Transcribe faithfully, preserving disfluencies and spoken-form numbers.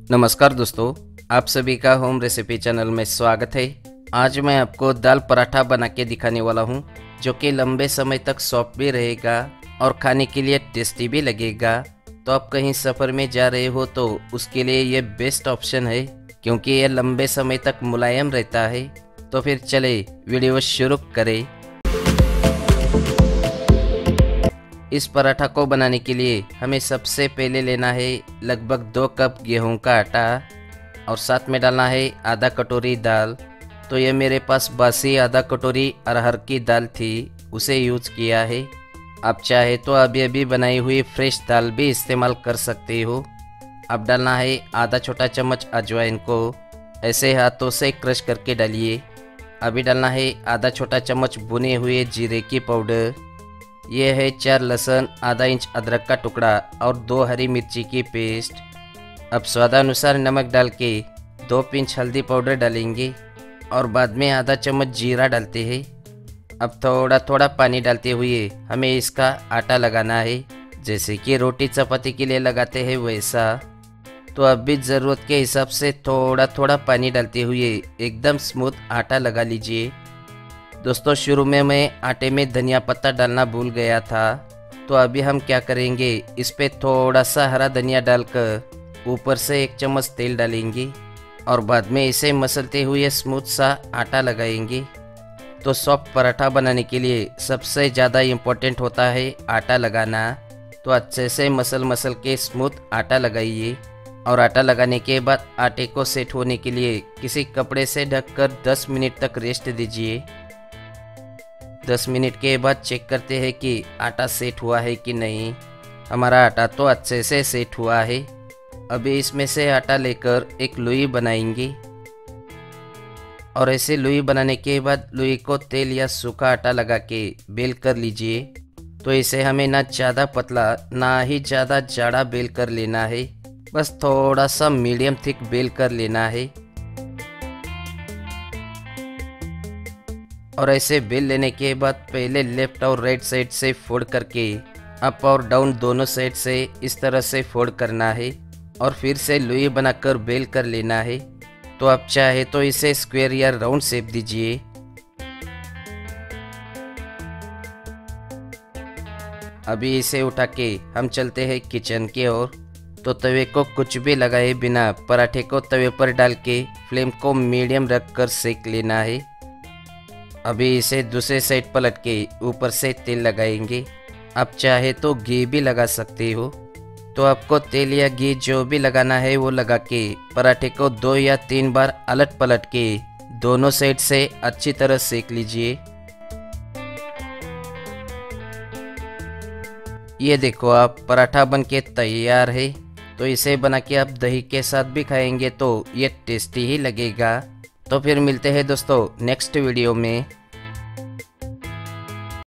नमस्कार दोस्तों, आप सभी का होम रेसिपी चैनल में स्वागत है। आज मैं आपको दाल पराठा बना के दिखाने वाला हूं, जो कि लंबे समय तक सॉफ्ट भी रहेगा और खाने के लिए टेस्टी भी लगेगा। तो आप कहीं सफ़र में जा रहे हो तो उसके लिए ये बेस्ट ऑप्शन है, क्योंकि ये लंबे समय तक मुलायम रहता है। तो फिर चले वीडियो शुरू करें। इस पराठा को बनाने के लिए हमें सबसे पहले लेना है लगभग दो कप गेहूं का आटा और साथ में डालना है आधा कटोरी दाल। तो ये मेरे पास बासी आधा कटोरी अरहर की दाल थी, उसे यूज किया है। आप चाहे तो अभी अभी बनाई हुई फ्रेश दाल भी इस्तेमाल कर सकते हो। अब डालना है आधा छोटा चम्मच अजवाइन को ऐसे हाथों से क्रश करके डालिए। अभी डालना है आधा छोटा चम्मच भुने हुए जीरे की पाउडर। ये है चार लहसुन, आधा इंच अदरक का टुकड़ा और दो हरी मिर्ची की पेस्ट। अब स्वादानुसार नमक डाल के दो पिंच हल्दी पाउडर डालेंगे और बाद में आधा चम्मच जीरा डालते हैं। अब थोड़ा थोड़ा पानी डालते हुए हमें इसका आटा लगाना है, जैसे कि रोटी चपाती के लिए लगाते हैं वैसा। तो अब भी ज़रूरत के हिसाब से थोड़ा थोड़ा पानी डालते हुए एकदम स्मूथ आटा लगा लीजिए। दोस्तों, शुरू में मैं आटे में धनिया पत्ता डालना भूल गया था, तो अभी हम क्या करेंगे, इस पे थोड़ा सा हरा धनिया डालकर ऊपर से एक चम्मच तेल डालेंगे और बाद में इसे मसलते हुए स्मूथ सा आटा लगाएंगे। तो सॉफ्ट पराठा बनाने के लिए सबसे ज़्यादा इम्पोर्टेंट होता है आटा लगाना। तो अच्छे से मसल मसल के स्मूथ आटा लगाइए और आटा लगाने के बाद आटे को सेट होने के लिए किसी कपड़े से ढककर दस मिनट तक रेस्ट दीजिए। दस मिनट के बाद चेक करते हैं कि आटा सेट हुआ है कि नहीं। हमारा आटा तो अच्छे से सेट हुआ है। अभी इसमें से आटा लेकर एक लोई बनाएंगे और ऐसे लोई बनाने के बाद लोई को तेल या सूखा आटा लगा के बेल कर लीजिए। तो इसे हमें ना ज़्यादा पतला ना ही ज़्यादा जाड़ा बेल कर लेना है, बस थोड़ा सा मीडियम थिक बेल कर लेना है। और ऐसे बेल लेने के बाद पहले लेफ्ट और राइट साइड से फोल्ड करके अप और डाउन दोनों साइड से इस तरह से फोल्ड करना है और फिर से लोई बनाकर बेल कर लेना है। तो आप चाहे तो इसे स्क्वायर या राउंड शेप दीजिए। अभी इसे उठा के हम चलते हैं किचन की ओर। तो तवे को कुछ भी लगाए बिना पराठे को तवे पर डाल के फ्लेम को मीडियम रखकर सेक लेना है। अभी इसे दूसरे साइड पलट के ऊपर से तेल लगाएंगे। आप चाहे तो घी भी लगा सकते हो। तो आपको तेल या घी जो भी लगाना है वो लगा के पराठे को दो या तीन बार अलट पलट के दोनों साइड से अच्छी तरह सेक लीजिए। ये देखो, आप पराठा बन के तैयार है। तो इसे बना के आप दही के साथ भी खाएंगे तो ये टेस्टी ही लगेगा। तो फिर मिलते हैं दोस्तों नेक्स्ट वीडियो में।